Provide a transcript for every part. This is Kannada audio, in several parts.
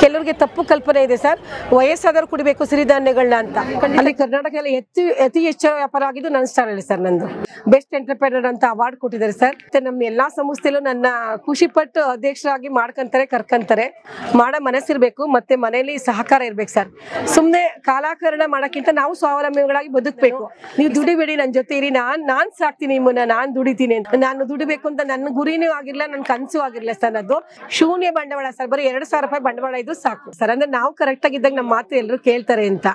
ಕೆಲವರಿಗೆ ತಪ್ಪು ಕಲ್ಪನೆ ಇದೆ ಸರ್, ವಯಸ್ಸಾದವರು ಕುಡಿಬೇಕು ಸಿರಿಧಾನ್ಯಗಳನ್ನ ಅಂತ. ಅಲ್ಲಿ ಕರ್ನಾಟಕದಲ್ಲಿ ಅತಿ ಹೆಚ್ಚು ವ್ಯಾಪಾರ ಆಗಿದ್ದು ನನ್ನ ಸ್ಟಾಲ್ ಸರ್. ನಂದು ಬೆಸ್ಟ್ ಎಂಟರ್ಪ್ರೈನರ್ ಅಂತ ಅವಾರ್ಡ್ ಕೊಟ್ಟಿದ್ದಾರೆ ಸರ್. ಮತ್ತೆ ನಮ್ಮ ಎಲ್ಲಾ ಸಂಸ್ಥೆಯಲ್ಲೂ ನನ್ನ ಖುಷಿ ಪಟ್ಟು ಅಧ್ಯಕ್ಷರಾಗಿ ಮಾಡ್ಕೊಂತಾರೆ, ಕರ್ಕೊಂತಾರೆ. ಮಾಡೋ ಮನಸ್ಸಿರ್ಬೇಕು, ಮತ್ತೆ ಮನೆಯಲ್ಲಿ ಸಹಕಾರ ಇರ್ಬೇಕು ಸರ್. ಸುಮ್ಮನೆ ಕಾಲಾಕರಣ ಮಾಡೋಕ್ಕಿಂತ ನಾವು ಸ್ವಾವಲಂಬಿಗಳಾಗಿ ಬದುಕಬೇಕು. ನೀವು ದುಡಿಬೇಡಿ, ನನ್ನ ಜೊತೆ ಇರಿ, ನಾನ್ ಸಾಕ್ತೀನಿ ನಿಮ್ಮನ್ನ, ನಾನ್ ದುಡಿತೀನಿ ಅಂತ. ನಾನು ದುಡಿಬೇಕು ಅಂತ ನನ್ನ ಗುರಿನೂ ಆಗಿರ್ಲಿಲ್ಲ, ನನ್ನ ಕನಸು ಆಗಿರ್ಲಿಲ್ಲ ಸರ್. ಅದು ಶೂನ್ಯ ಬಂಡವಾಳ ಸರ್, ಬರೀ 2,000 ರೂಪಾಯಿ ಬಂಡವಾಳ ಇದು ಸಾಕು ಸರ್. ಅಂದ್ರೆ ನಾವು ಕರೆಕ್ಟ್ ಆಗಿದ್ದಾಗ ನಮ್ಮ ಮಾತು ಎಲ್ಲರೂ ಕೇಳ್ತಾರೆ ಅಂತ.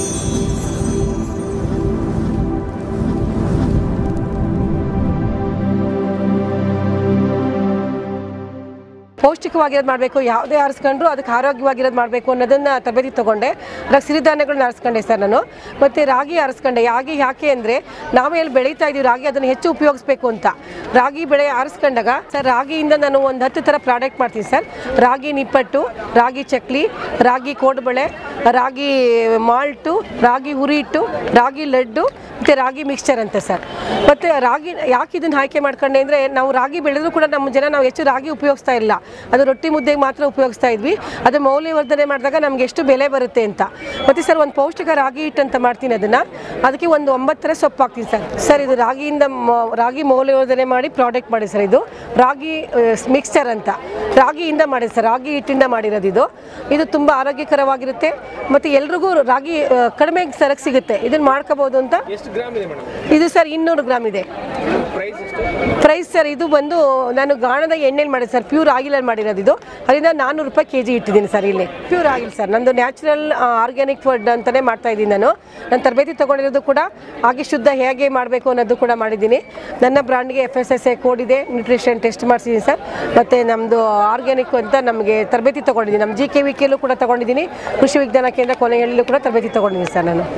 ಪೌಷ್ಟಿಕವಾಗಿರೋದು ಮಾಡಬೇಕು, ಯಾವುದೇ ಆರಿಸ್ಕೊಂಡ್ರು ಅದಕ್ಕೆ ಆರೋಗ್ಯವಾಗಿರೋದು ಮಾಡಬೇಕು ಅನ್ನೋದನ್ನ ತರಬೇತಿ ತೊಗೊಂಡೆ. ಅದಾಗ ಸಿರಿಧಾನ್ಯಗಳನ್ನ ಆರಿಸ್ಕೊಂಡೆ ಸರ್ ನಾನು. ಮತ್ತು ರಾಗಿ ಆರಿಸ್ಕೊಂಡೆ. ಯಾಕೆ ಅಂದರೆ ನಾವು ಎಲ್ಲಿ ಬೆಳೀತಾ ಇದ್ದೀವಿ ರಾಗಿ, ಅದನ್ನು ಹೆಚ್ಚು ಉಪಯೋಗಿಸ್ಬೇಕು ಅಂತ ರಾಗಿ ಬೆಳೆ ಆರಿಸ್ಕೊಂಡಾಗ ಸರ್, ರಾಗಿಯಿಂದ ನಾನು ಒಂದು 10 ಥರ ಪ್ರಾಡಕ್ಟ್ ಮಾಡ್ತೀನಿ ಸರ್. ರಾಗಿ ನಿಪ್ಪಟ್ಟು, ರಾಗಿ ಚಕ್ಲಿ, ರಾಗಿ ಕೋಡುಬಳೆ, ರಾಗಿ ಮಾಲ್ಟು, ರಾಗಿ ಹುರಿಹಿಟ್ಟು, ರಾಗಿ ಲಡ್ಡು ಮತ್ತು ರಾಗಿ ಮಿಕ್ಸ್ಚರ್ ಅಂತ ಸರ್. ಮತ್ತು ರಾಗಿ ಯಾಕೆ ಇದನ್ನು ಆಯ್ಕೆ ಮಾಡ್ಕೊಂಡೆ ಅಂದರೆ, ನಾವು ರಾಗಿ ಬೆಳೆದರೂ ಕೂಡ ನಮ್ಮ ಜನ ನಾವು ಹೆಚ್ಚು ರಾಗಿ ಉಪಯೋಗಿಸ್ತಾ ಇಲ್ಲ, ಅದು ರೊಟ್ಟಿ ಮುದ್ದೆಗೆ ಮಾತ್ರ ಉಪಯೋಗಿಸ್ತಾ ಇದ್ವಿ. ಅದು ಮೌಲ್ಯವರ್ಧನೆ ಮಾಡಿದಾಗ ನಮ್ಗೆ ಎಷ್ಟು ಬೆಲೆ ಬರುತ್ತೆ ಅಂತ. ಮತ್ತು ಸರ್ ಒಂದು ಪೌಷ್ಟಿಕ ರಾಗಿ ಹಿಟ್ಟು ಅಂತ ಮಾಡ್ತೀನಿ, ಅದಕ್ಕೆ ಒಂದು 9 ಥರ ಸೊಪ್ಪು ಹಾಕ್ತೀನಿ ಸರ್. ಇದು ರಾಗಿ ಮೌಲ್ಯವರ್ಧನೆ ಮಾಡಿ ಪ್ರಾಡಕ್ಟ್ ಮಾಡಿ ಸರ್. ಇದು ರಾಗಿ ಮಿಕ್ಸ್ಚರ್ ಅಂತ ರಾಗಿಯಿಂದ ಮಾಡಿದೆ ಸರ್, ರಾಗಿ ಹಿಟ್ಟಿಂದ ಮಾಡಿರೋದು. ಇದು ತುಂಬ ಆರೋಗ್ಯಕರವಾಗಿರುತ್ತೆ ಮತ್ತು ಎಲ್ರಿಗೂ ರಾಗಿ ಕಡಿಮೆ ಸರಕ್ಕೆ ಸಿಗುತ್ತೆ. ಇದನ್ನು ಮಾಡ್ಕೋಬಹುದು ಅಂತ. ಇದು ಸರ್ 200 ಗ್ರಾಮ್ ಇದೆ ಪ್ರೈಸ್ ಸರ್. ಇದು ಬಂದು ನಾನು ಗಾಣದ ಎಣ್ಣೆಲಿ ಮಾಡಿದೆ ಸರ್, ಪ್ಯೂರ್ ಆಯಿಲಲ್ಲಿ ಮಾಡಿರೋದು. ಇದು ಅದರಿಂದ 400 ರೂಪಾಯಿ kg ಇಟ್ಟಿದ್ದೀನಿ ಸರ್. ಇಲ್ಲಿ ಪ್ಯೂರ್ ಆಯಿಲ್ ಸರ್. ನಂದು ನ್ಯಾಚುರಲ್ ಆರ್ಗ್ಯಾನಿಕ್ ಫುಡ್ ಅಂತಲೇ ಮಾಡ್ತಾ ಇದ್ದೀನಿ ನಾನು ತರಬೇತಿ ತೊಗೊಂಡಿರೋದು ಕೂಡ ಹಾಗೆ ಶುದ್ಧ ಹೇಗೆ ಮಾಡಬೇಕು ಅನ್ನೋದು ಕೂಡ ಮಾಡಿದ್ದೀನಿ. ನನ್ನ ಬ್ರ್ಯಾಂಡ್ಗೆ FSSAI ಕೋಡ್ ಇದೆ, ನ್ಯೂಟ್ರಿಷನ್ ಟೆಸ್ಟ್ ಮಾಡಿಸಿದ್ದೀನಿ ಸರ್. ಮತ್ತು ನಮ್ಮದು ಆರ್ಗ್ಯಾನಿಕ್ ಅಂತ ನಮಗೆ ತರಬೇತಿ ತೊಗೊಂಡಿದ್ದೀನಿ. ನಮ್ಮ GKVKಲ್ಲೂ ಕೂಡ ತೊಗೊಂಡಿದ್ದೀನಿ, ಕೃಷಿ ವಿಜ್ಞಾನ ಕೇಂದ್ರ ಕೊನೆಯಲ್ಲೂ ಕೂಡ ತರಬೇತಿ ತೊಗೊಂಡಿದ್ದೀನಿ ಸರ್ ನಾನು.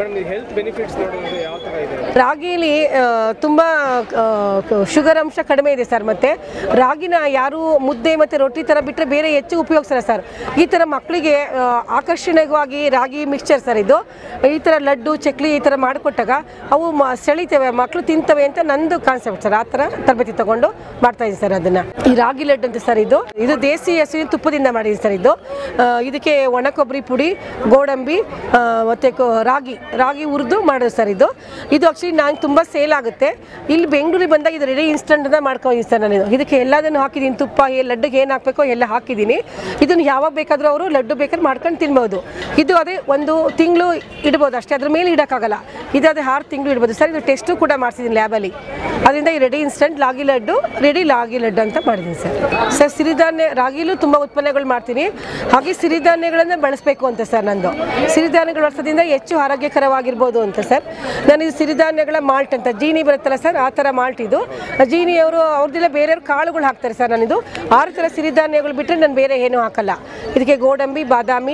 ರಾಗಿಲಿ ತುಂಬ ಶುಗರ್ ಅಂಶ ಕಡಿಮೆ ಇದೆ ಸರ್. ಮತ್ತು ರಾಗಿನ ಯಾರು ಮುದ್ದೆ ಮತ್ತು ರೊಟ್ಟಿ ಥರ ಬಿಟ್ಟರೆ ಬೇರೆ ಹೆಚ್ಚು ಉಪಯೋಗಿಸ್ತಾರೆ ಸರ್. ಈ ಥರ ಮಕ್ಕಳಿಗೆ ಆಕರ್ಷಣೀಯವಾಗಿ ರಾಗಿ ಮಿಕ್ಸ್ಚರ್ ಸರ್. ಇದು ಈ ಥರ ಲಡ್ಡು ಚಕ್ಲಿ ಈ ಥರ ಮಾಡಿಕೊಟ್ಟಾಗ ಅವು ಸೆಳಿತವೆ, ಮಕ್ಕಳು ತಿಂತವೆ ಅಂತ ನಂದು ಕಾನ್ಸೆಪ್ಟ್ ಸರ್. ಆ ಥರ ತರಬೇತಿ ತೊಗೊಂಡು ಮಾಡ್ತಾಯಿದ್ದೀನಿ ಸರ್ ಅದನ್ನು. ಈ ರಾಗಿ ಲಡ್ಡು ಅಂತ ಸರ್, ಇದು ದೇಸಿ ಹಸುವಿನ ತುಪ್ಪದಿಂದ ಮಾಡಿದ್ದೀನಿ ಸರ್. ಇದಕ್ಕೆ ಒಣ ಕೊಬ್ಬರಿ ಪುಡಿ, ಗೋಡಂಬಿ ಮತ್ತು ರಾಗಿ ಹುರಿದು ಮಾಡೋದು ಸರ್. ಇದು ಆ್ಯಕ್ಚುಲಿ ನಾನು ತುಂಬ ಸೇಲ್ ಆಗುತ್ತೆ. ಇಲ್ಲಿ ಬೆಂಗಳೂರಿಗೆ ಬಂದಾಗ ಇದು ರೆಡಿ ಇನ್ಸ್ಟಂಟ್ ಮಾಡ್ಕೊಂಡಿದ್ದೀನಿ ಸರ್ ನಾನು. ಇದಕ್ಕೆ ಎಲ್ಲದನ್ನು ಹಾಕಿದ್ದೀನಿ, ತುಪ್ಪ ಲಡ್ಡುಗೆ ಏನು ಹಾಕಬೇಕೋ ಎಲ್ಲ ಹಾಕಿದ್ದೀನಿ. ಇದನ್ನು ಯಾವಾಗ ಬೇಕಾದರೂ ಅವರು ಲಡ್ಡು ಬೇಕಾದ್ರೆ ಮಾಡ್ಕೊಂಡು ತಿನ್ಬೋದು. ಇದು ಅದೇ 1 ತಿಂಗಳು ಇಡ್ಬೋದು ಅಷ್ಟೇ, ಅದ್ರ ಮೇಲೆ ಇಡೋಕ್ಕಾಗಲ್ಲ. ಇದಾದರೆ 6 ತಿಂಗಳು ಇಡ್ಬೋದು ಸರ್. ಇದು ಟೆಸ್ಟು ಕೂಡ ಮಾಡಿಸಿದ್ದೀನಿ ಲ್ಯಾಬಲ್ಲಿ. ಅದರಿಂದ ಈ ರೆಡಿ ಇನ್ಸ್ಟಂಟ್ ರಾಗಿ ಲಡ್ಡು ಅಂತ ಮಾಡಿದ್ದೀನಿ ಸರ್. ಸಿರಿಧಾನ್ಯ ರಾಗಿಲೂ ತುಂಬ ಉತ್ಪನ್ನಗಳು ಮಾಡ್ತೀನಿ. ಹಾಗೆ ಸಿರಿಧಾನ್ಯಗಳನ್ನು ಬಳಸಬೇಕು ಅಂತ ಸರ್ ನಂದು. ಸಿರಿಧಾನ್ಯಗಳು ಬಳಸೋದ್ರಿಂದ ಹೆಚ್ಚು ಆರೋಗ್ಯಕರವಾಗಿರ್ಬೋದು ಅಂತ ಸರ್. ನಾನು ಇದು ಸಿರಿಧಾನ್ಯಗಳ ಮಾಲ್ಟ್ ಅಂತ ಜೀನಿ ಬರುತ್ತಲ್ಲ ಸರ್, ಆ ಥರ ಮಾಲ್ಟ್ ಇದು. ಜೀನಿಯವರು ಅವ್ರದ್ದೆಲ್ಲ ಬೇರೆಯವ್ರು ಕಾಳುಗಳು ಹಾಕ್ತಾರೆ ಸರ್. ನಾನಿದು 6 ಥರ ಸಿರಿಧಾನ್ಯಗಳು ಬಿಟ್ಟರೆ ನಾನು ಬೇರೆ ಏನೂ ಹಾಕಲ್ಲ. ಇದಕ್ಕೆ ಗೋಡಂಬಿ, ಬಾದಾಮಿ,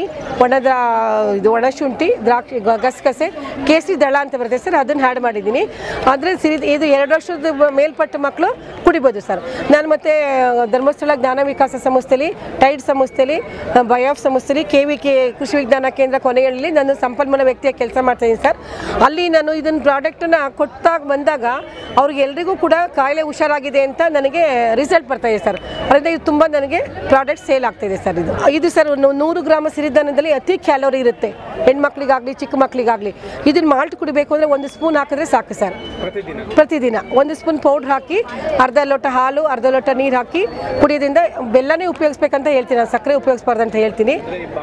ಒಣಶುಂಠಿ, ದ್ರಾಕ್ಷಿ, ಗಸಗಸೆ, ಕೇಸರಿ ದಳ ಅಂತ ಬರುತ್ತೆ ಸರ್, ಅದನ್ನು ಆ್ಯಡ್ ಮಾಡಿದ್ದೀನಿ. ಆದರೆ ಇದು 2 ವರ್ಷದ ಮೇಲ್ಪಟ್ಟ ಮಕ್ಕಳು ಕುಡಿಬೋದು ಸರ್. ನಾನು ಮತ್ತು ಧರ್ಮಸ್ಥಳ ಜ್ಞಾನ ವಿಕಾಸ ಸಂಸ್ಥೆಯಲ್ಲಿ, ಟೈಡ್ ಸಂಸ್ಥೆಯಲ್ಲಿ, ಬಯೋಫ್ ಸಂಸ್ಥೆಯಲ್ಲಿ, KVK ಕೃಷಿ ವಿಜ್ಞಾನ ಕೇಂದ್ರ ಕೊನೆಯಲ್ಲಿ ನಾನು ಸಂಪನ್ಮೂಲ ವ್ಯಕ್ತಿಯಾಗಿ ಕೆಲಸ ಮಾಡ್ತಾಯಿದ್ದೀನಿ ಸರ್. ಅಲ್ಲಿ ನಾನು ಇದನ್ನು ಪ್ರಾಡಕ್ಟನ್ನು ಕೊಟ್ಟಾಗ ಬಂದಾಗ ಅವ್ರಿಗೆಲ್ರಿಗೂ ಕೂಡ ಕಾಯಿಲೆ ಹುಷಾರಾಗಿದೆ ಅಂತ ನನಗೆ ರಿಸಲ್ಟ್ ಬರ್ತಾಯಿದೆ ಸರ್. ಅದರಿಂದ ಇದು ತುಂಬ ನನಗೆ ಪ್ರಾಡಕ್ಟ್ ಸೇಲ್ ಆಗ್ತಾಯಿದೆ ಸರ್. ಇದು ಸರ್ 100 ಗ್ರಾಮ್ ಸಿರಿಧಾನ್ಯದಲ್ಲಿ ಅತಿ ಕ್ಯಾಲೋರಿ ಇರುತ್ತೆ, ಹೆಣ್ಮಕ್ಳಿಗಾಗಲಿ ಚಿಕ್ಕ ಮಕ್ಕಳಿಗಾಗಲಿ. ಇದನ್ನು ಮಾಲ್ಟ್ ಕುಡಿಬೇಕು ಅಂದರೆ 1 ಸ್ಪೂನ್ ಹಾಕಿದ್ರೆ ಸಾಕು ಸರ್. ಪ್ರತಿದಿನ 1 ಸ್ಪೂನ್ ಪೌಡ್ರ್ ಹಾಕಿ, ಅರ್ಧ ಲೋಟ ಹಾಲು, ಅರ್ಧ ಲೋಟ ನೀರು ಹಾಕಿ ಕುಡಿಯೋದ್ರಿಂದ ಬೆಲ್ಲನೇ ಉಪಯೋಗಿಸ್ಬೇಕಂತ ಹೇಳ್ತೀನಿ ನಾನು, ಸಕ್ಕರೆ ಉಪಯೋಗಿಸ್ಬಾರ್ದು ಅಂತ ಹೇಳ್ತೀನಿ.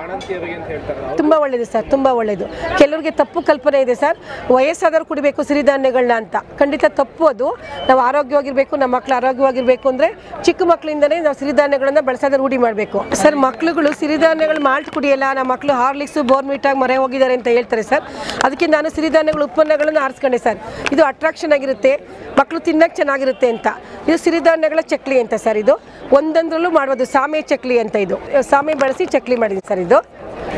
ತುಂಬ ಒಳ್ಳೆಯದು ಸರ್, ತುಂಬ ಒಳ್ಳೆಯದು. ಕೆಲವರಿಗೆ ತಪ್ಪು ಕಲ್ಪನೆ ಇದೆ ಸರ್, ವಯಸ್ಸಾದವರು ಕುಡಿಬೇಕು ಸಿರಿಧಾನ್ಯಗಳನ್ನ ಅಂತ. ಖಂಡಿತ ತಪ್ಪು ಅದು. ನಾವು ಆರೋಗ್ಯವಾಗಿರಬೇಕು, ನಮ್ಮ ಮಕ್ಕಳು ಆರೋಗ್ಯವಾಗಿರಬೇಕು ಅಂದರೆ ಚಿಕ್ಕ ಮಕ್ಕಳಿಂದಲೇ ನಾವು ಸಿರಿಧಾನ್ಯಗಳನ್ನು ಬಳಸೋದು ರೂಢಿ ಮಾಡಬೇಕು ಸರ್. ಮಕ್ಕಳುಗಳು ಸಿರಿಧಾನ್ಯಗಳು ಮಾಲ್ಟ್ ಕುಡಿಯಲ್ಲ, ನಮ್ಮ ಮಕ್ಕಳು ಹಾರ್ಲಿಕ್ಸು ಬೋರ್ನ್ವಿಟಾಗಿ ಮೊರೆ ಹೋಗಿದ್ದಾರೆ ಅಂತ ಹೇಳ್ತಾರೆ ಸರ್. ಅದಕ್ಕೆ ನಾನು ಸಿರಿಧಾನ್ಯಗಳ ಉತ್ಪನ್ನಗಳನ್ನು ಆರಿಸ್ಕೊಂಡೆ ಸರ್. ಇದು ಅಟ್ರಾಕ್ಷನ್ ಆಗಿರುತ್ತೆ, ಮಕ್ಕಳು ತಿನ್ನೋಕ್ಕೆ ಚೆನ್ನಾಗಿರುತ್ತೆ ಅಂತ. ಇದು ಸಿರಿಧಾನ್ಯಗಳ ಚಕ್ಲಿ ಅಂತ ಸರ್. ಇದು ಒಂದೊಂದರಲ್ಲೂ ಮಾಡ್ಬೋದು. ಸಾಮೆ ಚಕ್ಲಿ ಅಂತ, ಇದು ಸಾಮೆ ಬಳಸಿ ಚಕ್ಲಿ ಮಾಡಿದ್ದೀನಿ ಸರ್. ಇದು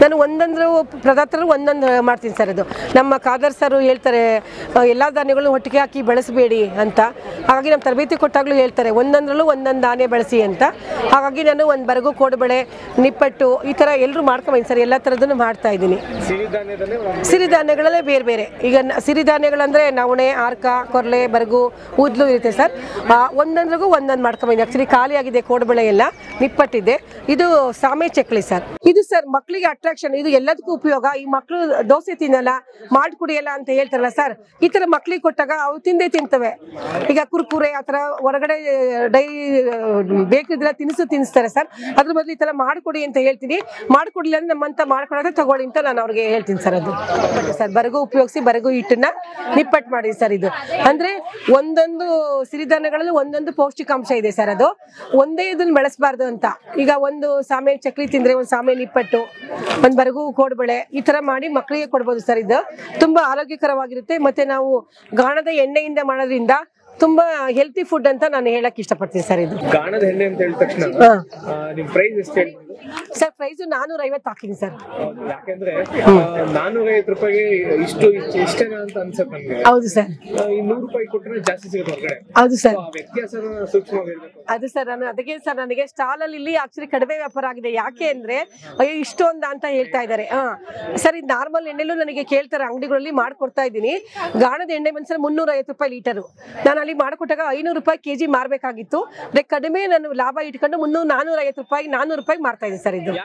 ನಾನು ಒಂದೊಂದು ಪದಾರ್ಥಗಳು ಒಂದೊಂದು ಮಾಡ್ತೀನಿ ಸರ್. ಅದು ನಮ್ಮ ಖಾದರ್ ಸರ್ ಹೇಳ್ತಾರೆ ಎಲ್ಲ ಧಾನ್ಯಗಳನ್ನು ಒಟ್ಟಿಗೆ ಹಾಕಿ ಬೆಳೆಸಬೇಡಿ ಅಂತ. ಹಾಗಾಗಿ ನಮ್ಮ ತರಬೇತಿ ಕೊಟ್ಟಾಗಲೂ ಹೇಳ್ತಾರೆ ಒಂದೊಂದರಲ್ಲೂ ಒಂದೊಂದು ಧಾನ್ಯ ಬೆಳೆಸಿ ಅಂತ. ಹಾಗಾಗಿ ನಾನು ಒಂದು ಬರಗು ಕೋಡುಬಳೆ ನಿಪ್ಪಟ್ಟು ಈ ಥರ ಎಲ್ಲರೂ ಮಾಡ್ಕೊಂಬಂದು ಸರ್. ಎಲ್ಲ ಥರದನ್ನು ಮಾಡ್ತಾ ಇದ್ದೀನಿ. ಸಿರಿಧಾನ್ಯಗಳಲ್ಲೇ ಬೇರೆ ಬೇರೆ. ಈಗ ಸಿರಿಧಾನ್ಯಗಳಂದರೆ ನವಣೆ, ಆರ್ಕ, ಕೊರ್ಲೆ, ಬರಗು, ಊದ್ಲು ಇರುತ್ತೆ ಸರ್. ಒಂದೊಂದ್ರಿಗೂ ಒಂದೊಂದು ಮಾಡ್ಕೊಂಬಂದು. ಆ್ಯಕ್ಚುಲಿ ಖಾಲಿ ಆಗಿದೆ ಕೋಡುಬಳೆ ಎಲ್ಲ, ನಿಪ್ಪಟ್ಟಿದೆ. ಇದು ಸಾಮೆ ಚಕ್ಲಿ ಸರ್. ಇದು ಸರ್ ಮಕ್ಕಳಿಗೆ ಅಟ್ರಾಕ್ಷನ್. ಇದು ಎಲ್ಲದಕ್ಕೂ ಉಪಯೋಗ. ಈ ಮಕ್ಕಳು ದೋಸೆ ತಿನ್ನಲ್ಲ, ಮಾಡಿ ಕುಡಿಯಲ್ಲ ಅಂತ ಹೇಳ್ತಾರಲ್ಲ ಸರ್, ಈ ಥರ ಮಕ್ಕಳಿಗೆ ಕೊಟ್ಟಾಗ ಅವು ತಿಂದೇ ತಿಂತವೆ. ಈಗ ಕುರ್ಕುರೆ ಆ ಥರ ಹೊರಗಡೆ ಡೈರಿ ಬೇಕಿದ್ರೆ ತಿನ್ನಿಸ್ತಾರೆ ಸರ್. ಅದ್ರ ಬದಲು ಈ ಥರ ಮಾಡಿಕೊಡಿ ಅಂತ ಹೇಳ್ತೀನಿ. ಮಾಡಿಕೊಡ್ಲಿಲ್ಲ ಅಂದ್ರೆ ನಮ್ಮಂತ ಮಾಡ್ಕೊಡೋದೇ ತಗೊಳ್ಳಿ ಅಂತ ನಾನು ಅವ್ರಿಗೆ ಹೇಳ್ತೀನಿ ಸರ್. ಅದು ಸರ್ ಬರಗು ಉಪಯೋಗಿಸಿ ಬರಗು ಹಿಟ್ಟನ್ನ ನಿಪ್ಪಟ್ಟು ಮಾಡಿ ಸರ್. ಇದು ಅಂದರೆ ಒಂದೊಂದು ಸಿರಿಧಾನ್ಯಗಳಲ್ಲಿ ಒಂದೊಂದು ಪೌಷ್ಟಿಕಾಂಶ ಇದೆ ಸರ್. ಅದು ಒಂದೇ ಇದನ್ನ ಬೆಳೆಸಬಾರ್ದು ಅಂತ. ಈಗ ಒಂದು ಸಾಮೆ ಚಕ್ಲಿ ತಿಂದರೆ ಒಂದು ಸಾಮೆ ನಿಪ್ಪಟ್ಟು, ಒಂದು ಬರಗು ಕೋಡುಬಳೆ ಈ ಥರ ಮಾಡಿ ಮಕ್ಕಳಿಗೆ ಕೊಡ್ಬೋದು ಸರ್. ಇದು ತುಂಬ ಆರೋಗ್ಯಕರವಾಗಿರುತ್ತೆ. ಮತ್ತು ನಾವು ಗಾಣದ ಎಣ್ಣೆಯಿಂದ ಮಾಡೋದ್ರಿಂದ ತುಂಬಾ ಹೆಲ್ತಿ ಫುಡ್ ಅಂತ ನಾನು ಹೇಳಕ್ ಇಷ್ಟಪಡ್ತೀನಿ ಸರ್. ಇದು ಗಾಣದ ಎಣ್ಣೆ ಅಂತ ಹೇಳಿದ ತಕ್ಷಣ ನಿಮ್ಮ ಪ್ರೈಸ್ ಎಷ್ಟು ಹೇಳ್ತೀರಾ ಸರ್? ಪ್ರೈಸ್ 450 ಹಾಕಿದ್ದೀನಿ ಸರ್. ಯಾಕೆಂದ್ರೆ 450 ರೂಪಾಯಿಗೆ ಇಷ್ಟೇನಾ ಅಂತ ಅನ್ಸುತ್ತೆ ನನಗೆ. ಹೌದು ಸರ್. 100 ರೂಪಾಯಿ ಕೊಟ್ಟರೆ ಜಾಸ್ತಿ ಸಿಗುತ್ತೆ ಹೊರಗಡೆ. ಹೌದು ಸರ್. ವ್ಯತ್ಯಾಸನ ಸೂಕ್ಷ್ಮವಾಗಿ ಹೇಳ್ಬೇಕು. ಅದು ಸರ್ ಅದಕ್ಕೆ ಸರ್ ನನಗೆ ಸ್ಟಾಲ್ ಅಲ್ಲಿ ಇಲ್ಲಿ ಆಕ್ಚುಲಿ ಕಡಿಮೆ ವ್ಯಾಪಾರ ಆಗಿದೆ. ಯಾಕೆ ಅಂದ್ರೆ ಅಯ್ಯೋ ಇಷ್ಟೊಂದ ಅಂತ ಹೇಳ್ತಾ ಇದ್ದಾರೆ. ಸರ್ ಇದು ನಾರ್ಮಲ್ ಎಣ್ಣೆಲೂ ನನಗೆ ಕೇಳ್ತಾರೆ, ಅಂಗಡಿಗಳಲ್ಲಿ ಮಾಡ್ಕೊಡ್ತಾ ಇದ್ದೀನಿ. ಗಾಣದ ಎಣ್ಣೆ ಬಂದು ಸರ್ 350 ರೂಪಾಯಿ ಲೀಟರು. ನಾನು ಅಲ್ಲಿ ಮಾಡಿಕೊಟ್ಟಾಗ 500 ರೂಪಾಯಿ ಕೆಜಿ ಮಾರಬೇಕಾಗಿತ್ತು. ಕಡಿಮೆ ನಾನು ಲಾಭ ಇಟ್ಕೊಂಡು 450 ರೂಪಾಯಿ 400 ರೂಪಾಯಿ ಮಾರ್ತಾ ಇದ್ದೀನಿ ಸರ್. ಇದು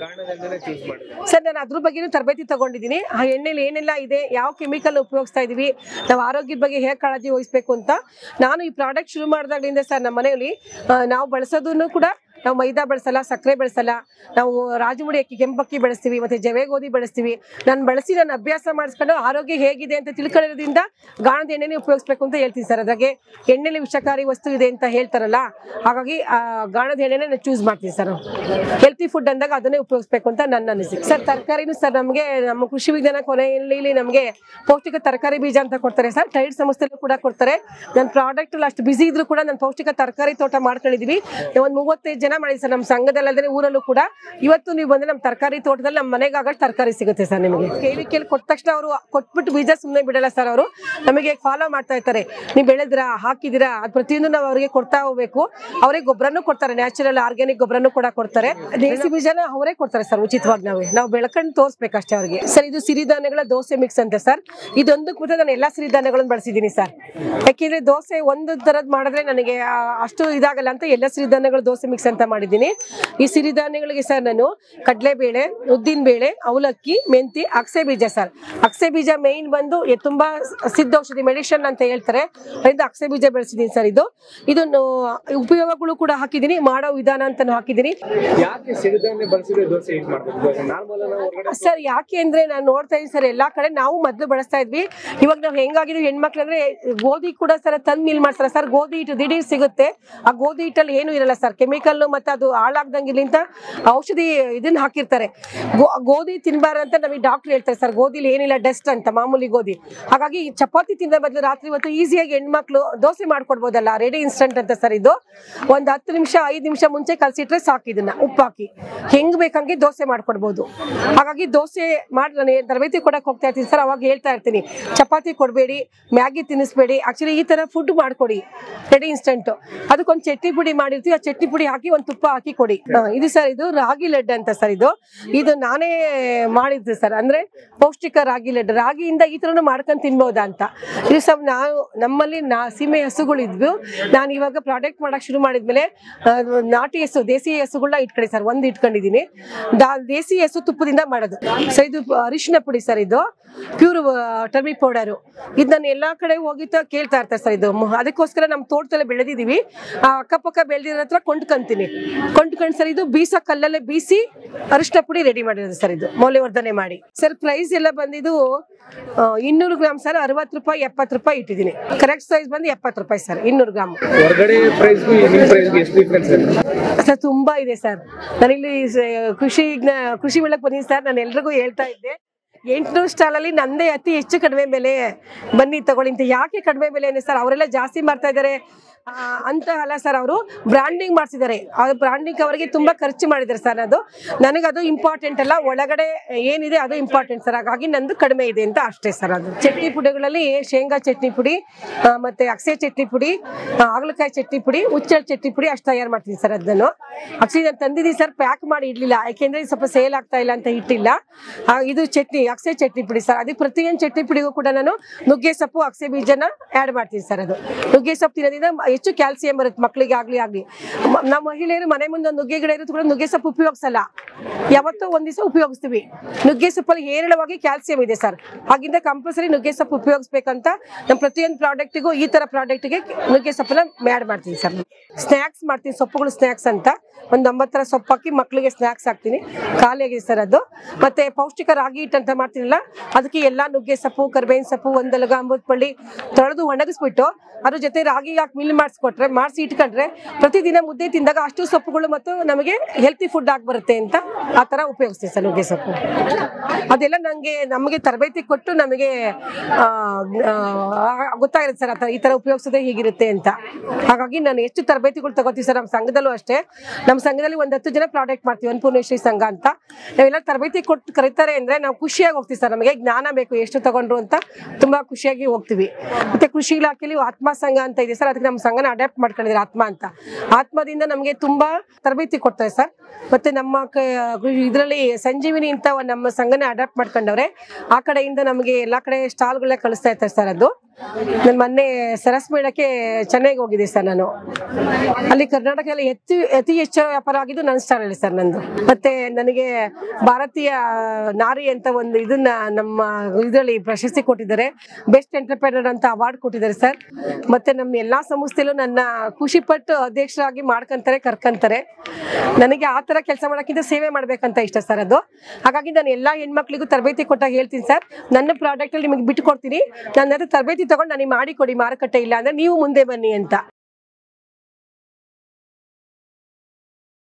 ಸರ್ ನಾನು ಅದ್ರ ಬಗ್ಗೆನೂ ತರಬೇತಿ ತಗೊಂಡಿದ್ದೀನಿ. ಆ ಎಣ್ಣೆಲಿ ಏನೆಲ್ಲ ಇದೆ, ಯಾವ ಕೆಮಿಕಲ್ ಉಪಯೋಗಿಸ್ತಾ ಇದೀವಿ, ನಾವು ಆರೋಗ್ಯದ ಬಗ್ಗೆ ಹೇಗೆ ಕಾಳಜಿ ವಹಿಸಬೇಕು ಅಂತ. ನಾನು ಈ ಪ್ರಾಡಕ್ಟ್ ಶುರು ಮಾಡಿದಾಗಲಿಂದ ಸರ್ ನಮ್ಮ ಮನೆಯಲ್ಲಿ ನಾವು ಬಳಸೋದನ್ನು ಕೂಡ ನಾವು ಮೈದಾ ಬಳಸಲ್ಲ, ಸಕ್ಕರೆ ಬಳಸಲ್ಲ. ನಾವು ರಾಜಮುಡಿ ಅಕ್ಕಿ, ಕೆಂಪಕ್ಕಿ ಬೆಳೆಸ್ತೀವಿ, ಮತ್ತು ಜವೆ ಗೋಧಿ ಬೆಳೆಸ್ತೀವಿ. ನಾನು ಬಳಸಿ ನಾನು ಅಭ್ಯಾಸ ಮಾಡಿಸ್ಕೊಂಡು ಆರೋಗ್ಯ ಹೇಗಿದೆ ಅಂತ ತಿಳ್ಕೊಳ್ಳೋದ್ರಿಂದ ಗಾಣದ ಎಣ್ಣೆನೇ ಉಪಯೋಗಿಸ್ಬೇಕು ಅಂತ ಹೇಳ್ತೀನಿ ಸರ್. ಅದಾಗೆ ಎಣ್ಣೆಲಿ ವಿಷಕಾರಿ ವಸ್ತು ಇದೆ ಅಂತ ಹೇಳ್ತಾರಲ್ಲ, ಹಾಗಾಗಿ ಗಾಣದ ಎಣ್ಣೆನೇ ನಾನು ಚೂಸ್ ಮಾಡ್ತೀನಿ ಸರ್. ಹೆಲ್ತಿ ಫುಡ್ ಅಂದಾಗ ಅದನ್ನೇ ಉಪಯೋಗಿಸ್ಬೇಕು ಅಂತ ನನ್ನ ಅನಿಸಿಕೆ ಸರ್. ತರಕಾರಿನೂ ಸರ್ ನಮಗೆ ನಮ್ಮ ಕೃಷಿ ವಿಜ್ಞಾನ ಕೊನೆಯಲ್ಲಿ ನಮಗೆ ಪೌಷ್ಟಿಕ ತರಕಾರಿ ಬೀಜ ಅಂತ ಕೊಡ್ತಾರೆ ಸರ್. ಟೈಡ್ ಸಂಸ್ಥೆಯಲ್ಲೂ ಕೂಡ ಕೊಡ್ತಾರೆ. ನನ್ನ ಪ್ರಾಡಕ್ಟ್ ಅಷ್ಟು ಬಿಸಿ ಇದ್ರೂ ಕೂಡ ನಾನು ಪೌಷ್ಟಿಕ ತರಕಾರಿ ತೋಟ ಮಾಡ್ಕೊಂಡಿದ್ದೀವಿ. ಒಂದು 35 ಜನ ಮಾಡಿ ಸರ್ ನಮ್ಮ ಸಂಘದಲ್ಲದೆ ಊರಲ್ಲೂ ಕೂಡ. ಇವತ್ತು ನೀವು ಬಂದ್ರೆ ನಮ್ಮ ತರಕಾರಿ ತೋಟದಲ್ಲಿ ನಮ್ಮ ಮನೆಗಾಗ ತರಕಾರಿ ಸಿಗುತ್ತೆ ಸರ್. ನಿಮಗೆ ಕೇಳಿ ಕೊಟ್ಟ ತಕ್ಷಣ ಅವರು ಕೊಟ್ಬಿಟ್ಟು ಬೀಜ ಸುಮ್ಮನೆ ಬಿಡಲ್ಲ ಸರ್. ಅವರು ನಮಗೆ ಫಾಲೋ ಮಾಡ್ತಾ ಇರ್ತಾರೆ. ನೀವು ಬೆಳೆದ್ರಾ, ಹಾಕಿದಿರಾ, ಅದು ಪ್ರತಿಯೊಂದು ನಾವು ಅವರಿಗೆ ಕೊಡ್ತಾ ಹೋಗ್ಬೇಕು. ಅವರೇ ಗೊಬ್ಬರನೂ ಕೊಡ್ತಾರೆ, ನ್ಯಾಚುರಲ್ ಆರ್ಗ್ಯಾನಿಕ್ ಗೊಬ್ಬರನೂ ಕೂಡ ಕೊಡ್ತಾರೆ. ದೇಸಿ ಬೀಜನ ಅವರೇ ಕೊಡ್ತಾರೆ ಸರ್ ಉಚಿತವಾಗಿ. ನಾವು ಬೆಳ್ಕೊಂಡು ತೋರಿಸ್ಬೇಕಷ್ಟೇ ಅವ್ರಿಗೆ ಸರ್. ಇದು ಸಿರಿಧಾನ್ಯಗಳ ದೋಸೆ ಮಿಕ್ಸ್ ಅಂತ ಸರ್. ಇದೊಂದಕ್ಕೆ ಮತ್ತೆ ನಾನು ಎಲ್ಲ ಸಿರಿಧಾನ್ಯಗಳನ್ನು ಬಳಸಿದ್ದೀನಿ ಸರ್. ಯಾಕೆಂದ್ರೆ ದೋಸೆ ಒಂದು ಥರದ್ದು ಮಾಡಿದ್ರೆ ನನಗೆ ಅಷ್ಟು ಇದಾಗಲ್ಲ ಅಂತ ಎಲ್ಲ ಸಿರಿಧಾನ್ಯಗಳ ದೋಸೆ ಮಿಕ್ಸ್ ಅಂತ ಮಾಡಿದ್ದೀನಿ. ಈ ಸಿರಿಧಾನ್ಯಗಳಿಗೆ ಸರ್ ನಾನು ಕಡಲೆಬೇಳೆ, ಉದ್ದಿನ ಬೇಳೆ, ಅವಲಕ್ಕಿ, ಮೆಂತಿ, ಅಗಸೆ ಬೀಜ ಸರ್. ಅಗಸೆ ಬೀಜ ಮೇಯ್ನ್ ಬಂದು ತುಂಬಾ ಸಿದ್ಧೌಷಧಿ ಮೆಡಿಷನ್ ಅಂತ ಹೇಳ್ತಾರೆ. ಅದರಿಂದ ಅಗಸೆ ಬೀಜ ಬೆಳೆಸಿದ್ದೀನಿ ಸರ್. ಇದನ್ನು ಉಪಯೋಗಗಳು ಕೂಡ ಹಾಕಿದ್ದೀನಿ, ಮಾಡೋ ವಿಧಾನ ಅಂತಾನು ಹಾಕಿದ್ದೀನಿ ಸರ್. ಯಾಕೆ ಅಂದ್ರೆ ನಾನು ನೋಡ್ತಾ ಇದ್ದೀನಿ ಸರ್, ಎಲ್ಲಾ ಕಡೆ ನಾವು ಮೊದಲು ಬಳಸ್ತಾ ಇದ್ವಿ. ಇವಾಗ ನಾವು ಹೆಂಗಾಗಿದ್ವಿ ಹೆಣ್ಮಕ್ಳು ಅಂದ್ರೆ ಗೋಧಿ ಕೂಡ ಸರ್ ತಂದು ಮಿಲ್ ಮಾಡ್ತಾರೆ ಸರ್. ಗೋಧಿ ಹಿಟ್ಟು ದಿಢೀರ್ ಸಿಗುತ್ತೆ. ಆ ಗೋಧಿ ಹಿಟ್ಟಲ್ಲಿ ಏನು ಇರಲ್ಲ ಸರ್, ಕೆಮಿಕಲ್ ಮತ್ತೆ ಅದು ಹಾಳಾಗ್ದಂಗಿರ್ಲಿಂತ ಔಷಧಿ ಇದನ್ನ ಹಾಕಿರ್ತಾರೆ. ಗೋಧಿ ತಿನ್ಬಾರ್ದು ಅಂತ ನಮಗೆ ಡಾಕ್ಟರ್ ಹೇಳ್ತಾರೆ ಸರ್. ಗೋಧಿಲಿ ಏನಿಲ್ಲ, ಡಸ್ಟ್ ಅಂತ ಮಾಮೂಲಿ ಗೋಧಿ. ಹಾಗಾಗಿ ಚಪಾತಿ ತಿಂದ ಬದಲು ರಾತ್ರಿ ಹೊತ್ತು ಈಸಿಯಾಗಿ ಹೆಣ್ಮಕ್ಳು ದೋಸೆ ಮಾಡ್ಕೊಡ್ಬೋದಲ್ಲ, ರೆಡಿ ಇನ್ಸ್ಟಂಟ್ ಅಂತ ಸರ್. ಇದು ಒಂದು 10 ನಿಮಿಷ 5 ನಿಮಿಷ ಮುಂಚೆ ಕಲಸಿಟ್ರೆ ಸಾಕು. ಇದನ್ನ ಉಪ್ಪು ಹಾಕಿ ಹೆಂಗ್ ಬೇಕಂಗೆ ದೋಸೆ ಮಾಡ್ಕೊಡ್ಬೋದು. ಹಾಗಾಗಿ ದೋಸೆ ಮಾಡಿ ನಾನು ತರಬೇತಿ ಕೊಡಕ್ಕೆ ಹೋಗ್ತಾ ಇರ್ತೀನಿ ಸರ್. ಅವಾಗ ಹೇಳ್ತಾ ಇರ್ತೀನಿ, ಚಪಾತಿ ಕೊಡಬೇಡಿ, ಮ್ಯಾಗಿ ತಿನ್ನಿಸ್ಬೇಡಿ, ಆಕ್ಚುಲಿ ಈ ತರ ಫುಡ್ ಮಾಡ್ಕೊಡಿ ರೆಡಿ ಇನ್ಸ್ಟಂಟ್. ಅದಕ್ಕೊಂದು ಚಟ್ನಿ ಪುಡಿ ಮಾಡಿರ್ತೀವಿ, ಆ ಚಟ್ನಿ ಪುಡಿ ಹಾಕಿ ಒಂದು ತುಪ್ಪ ಹಾಕಿ ಕೊಡಿ. ಇದು ಸರ್ ಇದು ರಾಗಿ ಲಡ್ಡು ಅಂತ ಸರ್. ಇದು ನಾನೇ ಮಾಡಿದ್ದೆ ಸರ್. ಅಂದ್ರೆ ಪೌಷ್ಟಿಕ ರಾಗಿ ಲಡ್ಡು. ರಾಗಿಯಿಂದ ಈ ತರನು ಮಾಡ್ಕೊಂಡು ತಿನ್ಬೋದಾ ಅಂತ. ಇದು ಸರ್ ನಾವು ನಮ್ಮಲ್ಲಿ ಸೀಮೆ ಹಸುಗಳಿದ್ವು. ನಾನು ಇವಾಗ ಪ್ರಾಡಕ್ಟ್ ಮಾಡಕ್ ಶುರು ಮಾಡಿದ್ಮೇಲೆ ನಾಟಿ ಹಸು, ದೇಸಿ ಹಸುಗಳನ್ನ ಇಟ್ಕೊಳ್ಳಿ ಸರ್. ಒಂದು ಇಟ್ಕೊಂಡಿದ್ದೀನಿ. ದೇಸಿ ಹಸು ತುಪ್ಪದಿಂದ ಮಾಡೋದು ಸೊ. ಇದು ಅರಿಶಿನ ಪುಡಿ ಸರ್. ಇದು ಪ್ಯೂರ್ ಟರ್ಮಿಕ್ ಪೌಡರು. ಇದು ನಾನು ಎಲ್ಲಾ ಕಡೆ ಹೋಗಿ ಕೇಳ್ತಾ ಇರ್ತಾರೆ ಸರ್. ಇದು ಅದಕ್ಕೋಸ್ಕರ ನಮ್ಮ ತೋಟದಲ್ಲೇ ಬೆಳೆದಿದ್ದೀವಿ. ಅಕ್ಕಪಕ್ಕ ಬೆಳೆದಿರೋ ಹತ್ರ ಕೊಂಡ್ಕೊಂತೀನಿ ಸರ್. ಇದು ಬೀಸ ಕಲ್ಲಲ್ಲೇ ಬೀಸಿ ಅರಿಶಿನ ಪುಡಿ ರೆಡಿ ಮಾಡಿರೋದು ಸರ್. ಇದು ಮೌಲ್ಯವರ್ಧನೆ ಮಾಡಿ ಸರ್. ಪ್ರೈಸ್ ಎಲ್ಲ ಬಂದಿದ್ದು 200 ಗ್ರಾಮ್ ಸರ್ 60 ರೂಪಾಯಿ 70 ರೂಪಾಯಿ ಇಟ್ಟಿದ್ದೀನಿ. ಕರೆಕ್ಟ್ ಸೈಜ್ ಬಂದು 70 ರೂಪಾಯಿ ಸರ್ 200 ಗ್ರಾಮ್. ಸರ್ ತುಂಬಾ ಇದೆ ಸರ್. ನಾನಿಲ್ಲಿ ಕೃಷಿ ಮೇಳಕ್ಕೆ ಬಂದಿದ್ದೀನಿ ಸರ್. ನಾನು ಎಲ್ರಿಗೂ ಹೇಳ್ತಾ ಇದ್ದೆ 800 ಸ್ಟಾಲಲ್ಲಿ ನಂದೇ ಅತಿ ಹೆಚ್ಚು ಕಡಿಮೆ ಬೆಲೆ, ಬನ್ನಿ ತಗೊಳ್ಳಿ ಅಂತ. ಯಾಕೆ ಕಡಿಮೆ ಬೆಲೆ ಅಂದ್ರೆ ಸರ್, ಅವರೆಲ್ಲ ಜಾಸ್ತಿ ಮಾಡ್ತಾ ಇದ್ದಾರೆ. ಅಂತ ಅಲ್ಲ ಸರ್, ಅವರು ಬ್ರಾಂಡಿಂಗ್ ಮಾಡಿಸಿದ್ದಾರೆ. ಅದು ಬ್ರಾಂಡಿಂಗ್ ಅವರಿಗೆ ತುಂಬಾ ಖರ್ಚು ಮಾಡಿದ್ದಾರೆ ಸರ್. ಅದು ನನಗದು ಇಂಪಾರ್ಟೆಂಟ್ ಅಲ್ಲ, ಒಳಗಡೆ ಏನಿದೆ ಅದು ಇಂಪಾರ್ಟೆಂಟ್ ಸರ್. ಹಾಗಾಗಿ ನಂದು ಕಡಿಮೆ ಇದೆ ಅಂತ ಅಷ್ಟೇ ಸರ್. ಅದು ಚಟ್ನಿ ಪುಡಿಗಳಲ್ಲಿ ಶೇಂಗಾ ಚಟ್ನಿ ಪುಡಿ, ಮತ್ತೆ ಅಕ್ಸೆ ಚಟ್ನಿ ಪುಡಿ, ಹಾಗಲಕಾಯಿ ಚಟ್ನಿ ಪುಡಿ, ಹುಚ್ಚೆಳ್ಳು ಚಟ್ನಿ ಪುಡಿ ಅಷ್ಟು ತಯಾರು ಮಾಡ್ತೀನಿ ಸರ್. ಅದನ್ನು ಆಕ್ಚುಲಿ ನಾನು ತಂದಿದ್ದೀನಿ ಸರ್, ಪ್ಯಾಕ್ ಮಾಡಿ ಇಡ್ಲಿಲ್ಲ, ಯಾಕೆಂದ್ರೆ ಸ್ವಲ್ಪ ಸೇಲ್ ಆಗ್ತಾ ಇಲ್ಲ ಅಂತ ಇಟ್ಟಿಲ್ಲ. ಇದು ಚಟ್ನಿ ಅಕ್ಸೆ ಚಟ್ನಿ ಪುಡಿ ಸರ್. ಅದಕ್ಕೆ ಪ್ರತಿಯೊಂದು ಚಟ್ನಿ ಪುಡಿಗೂ ಕೂಡ ನಾನು ನುಗ್ಗೆ ಸೊಪ್ಪು, ಅಕ್ಸೆ ಬೀಜನ ಆ್ಯಡ್ ಮಾಡ್ತೀನಿ ಸರ್. ಅದು ನುಗ್ಗೆ ಸೊಪ್ಪು ತಿನ್ನೋದ್ರಿಂದ ಹೆಚ್ಚು ಕ್ಯಾಲ್ಸಿಯಂ ಬರುತ್ತೆ ಮಕ್ಕಳಿಗೆ ಆಗಲಿ. ನಮ್ಮ ಮಹಿಳೆಯರು ಮನೆ ಮುಂದೆ ಒಂದು ನುಗ್ಗೆ ಗಿಡ ಇರೋದು ಕೂಡ ನುಗ್ಗೆ ಸೊಪ್ಪು ಉಪಯೋಗಿಸಲ್ಲ, ಯಾವತ್ತೋ ಒಂದ್ ದಿವಸ ಉಪಯೋಗಿಸ್ತೀವಿ. ನುಗ್ಗೆ ಸೊಪ್ಪಲ್ಲಿ ಹೇರಳವಾಗಿ ಕ್ಯಾಲ್ಸಿಯಂ ಇದೆ ಸರ್. ಹಾಗಿಂದ ಕಂಪಲ್ಸರಿ ನುಗ್ಗೆ ಸೊಪ್ಪು ಉಪಯೋಗಿಸ್ಬೇಕಂತ ನಮ್ಮ ಪ್ರತಿಯೊಂದು ಪ್ರಾಡಕ್ಟಿಗೂ, ಈ ತರ ಪ್ರಾಡಕ್ಟ್ಗೆ ನುಗ್ಗೆ ಸೊಪ್ಪನ್ನ ಆ್ಯಡ್ ಮಾಡ್ತೀನಿ ಸರ್. ಸ್ನ್ಯಾಕ್ಸ್ ಮಾಡ್ತೀನಿ, ಸೊಪ್ಪುಗಳು ಸ್ನ್ಯಾಕ್ಸ್ ಅಂತ ಒಂದು 90 ಥರ ಸೊಪ್ಪು ಹಾಕಿ ಮಕ್ಕಳಿಗೆ ಸ್ನ್ಯಾಕ್ಸ್ ಹಾಕ್ತೀನಿ. ಖಾಲಿಯಾಗಿದೆ ಸರ್ ಅದು. ಮತ್ತೆ ಪೌಷ್ಟಿಕ ರಾಗಿ ಹಿಟ್ಟು ಅಂತ ಮಾಡ್ತೀನಲ್ಲ, ಅದಕ್ಕೆ ಎಲ್ಲ ನುಗ್ಗೆ ಸೊಪ್ಪು, ಕರ್ಬೇವಿನ ಸೊಪ್ಪು, ಒಂದೆಲಗ, ಅಮೃತ ಬಳ್ಳಿ ತೊಳೆದು ಒಣಗಿಸ್ಬಿಟ್ಟು ಅದ್ರ ಜೊತೆ ರಾಗಿ ಹಾಕಿ ಮಿಲ್ ಮಾಡಿಸಿ ಇಟ್ಕೊಂಡ್ರೆ ಪ್ರತಿದಿನ ಮುದ್ದೆ ತಿಂದಾಗ ಅಷ್ಟು ಸೊಪ್ಪುಗಳು ಮತ್ತು ನಮಗೆ ಹೆಲ್ತಿ ಫುಡ್ ಆಗಿ ಬರುತ್ತೆ ಅಂತ ಆ ಥರ ಉಪಯೋಗಿಸ್ತೀವಿ ಸರ್ ನುಗ್ಗೆ ಸೊಪ್ಪು. ಅದೆಲ್ಲ ನಮಗೆ ತರಬೇತಿ ಕೊಟ್ಟು ನಮಗೆ ಗೊತ್ತಾಗಿರುತ್ತೆ ಸರ್, ಆ ಥರ ಈ ಥರ ಉಪಯೋಗಿಸೋದೇ ಹೀಗಿರುತ್ತೆ ಅಂತ. ಹಾಗಾಗಿ ನಾನು ಎಷ್ಟು ತರಬೇತಿಗಳು ತಗೋತೀವಿ ಸರ್. ನಮ್ಮ ಸಂಘದಲ್ಲೂ ಅಷ್ಟೇ, ನಮ್ಮ ಸಂಘದಲ್ಲಿ ಒಂದು 10 ಜನ ಪ್ರಾಡಕ್ಟ್ ಮಾಡ್ತೀವಿ, ಅನ್ನಪೂರ್ಣೇಶ್ವರಿ ಸಂಘ ಅಂತ. ನಾವೆಲ್ಲ ತರಬೇತಿ ಕೊಟ್ಟು ಕರೀತಾರೆ ಅಂದರೆ ನಾವು ಖುಷಿಯಾಗಿ ಹೋಗ್ತೀವಿ ಸರ್. ನಮಗೆ ಜ್ಞಾನ ಬೇಕು ಎಷ್ಟು ತಗೊಂಡ್ರು ಅಂತ ತುಂಬ ಖುಷಿಯಾಗಿ ಹೋಗ್ತೀವಿ. ಮತ್ತು ಕೃಷಿ ಇಲಾಖೆಯಲ್ಲಿ ಆತ್ಮ ಸಂಘ ಅಂತ ಇದೆ ಸರ್, ಅದಕ್ಕೆ ನಮ್ಮ ಸಂಘನ ಅಡ್ಯಾಪ್ಟ್ ಮಾಡ್ಕೊಂಡಿದ್ದಾರೆ ಆತ್ಮ ಅಂತ. ಆತ್ಮದಿಂದ ನಮಗೆ ತುಂಬ ತರಬೇತಿ ಕೊಡ್ತಾರೆ ಸರ್. ಮತ್ತು ನಮ್ಮ ಇದರಲ್ಲಿ ಸಂಜೀವಿನಿ ಅಂತ ನಮ್ಮ ಸಂಘನ ಅಡ್ಯಾಪ್ಟ್ ಮಾಡ್ಕೊಂಡವ್ರೆ. ಆ ಕಡೆಯಿಂದ ನಮಗೆ ಎಲ್ಲ ಕಡೆ ಸ್ಟಾಲ್ಗಳೇ ಕಳಿಸ್ತಾ ಇರ್ತಾರೆ ಸರ್. ಅದು ನನ್ನ ಮೊನ್ನೆ ಸರಸ್ ಮೇಳಕ್ಕೆ ಚೆನ್ನೈಗೆ ಹೋಗಿದೆ ಸರ್. ನಾನು ಅಲ್ಲಿ ಕರ್ನಾಟಕದಲ್ಲಿ ಅತಿ ಹೆಚ್ಚು ವ್ಯಾಪಾರ ಆಗಿದ್ದು ನನ್ನ ಸ್ಟಾಲ್ ಅಲ್ಲಿ ಸರ್ ನಂದು. ಮತ್ತೆ ನನಗೆ ಭಾರತೀಯ ನಾರಿ ಅಂತ ಒಂದು ಇದನ್ನ ನಮ್ಮ ಇದರಲ್ಲಿ ಪ್ರಶಸ್ತಿ ಕೊಟ್ಟಿದ್ದಾರೆ, ಬೆಸ್ಟ್ ಎಂಟರ್ಪ್ರೈನರ್ ಅಂತ ಅವಾರ್ಡ್ ಕೊಟ್ಟಿದ್ದಾರೆ ಸರ್. ಮತ್ತೆ ನಮ್ಮ ಎಲ್ಲಾ ಸಂಸ್ಥೆಯಲ್ಲೂ ನನ್ನ ಖುಷಿ ಪಟ್ಟು ಅಧ್ಯಕ್ಷರಾಗಿ ಮಾಡ್ಕೊಂತಾರೆ, ಕರ್ಕೊಂತಾರೆ. ನನಗೆ ಆ ಥರ ಕೆಲಸ ಮಾಡೋಕ್ಕಿಂತ ಸೇವೆ ಮಾಡ್ಬೇಕಂತ ಇಷ್ಟ ಸರ್ ಅದು. ಹಾಗಾಗಿ ನಾನು ಎಲ್ಲ ಹೆಣ್ಮಕ್ಳಿಗೂ ತರಬೇತಿ ಕೊಟ್ಟಾಗ ಹೇಳ್ತೀನಿ ಸರ್, ನನ್ನ ಪ್ರಾಡಕ್ಟ್ ಅಲ್ಲಿ ನಿಮಗೆ ಬಿಟ್ಟು ಕೊಡ್ತೀನಿ, ನನ್ನ ಹತ್ರ ತರಬೇತಿ ತಗೊಂಡು ನನಗೆ ಮಾಡಿಕೊಡಿ, ಮಾರುಕಟ್ಟೆ ಇಲ್ಲ ಅಂದ್ರೆ ನೀವು ಮುಂದೆ ಬನ್ನಿ ಅಂತ.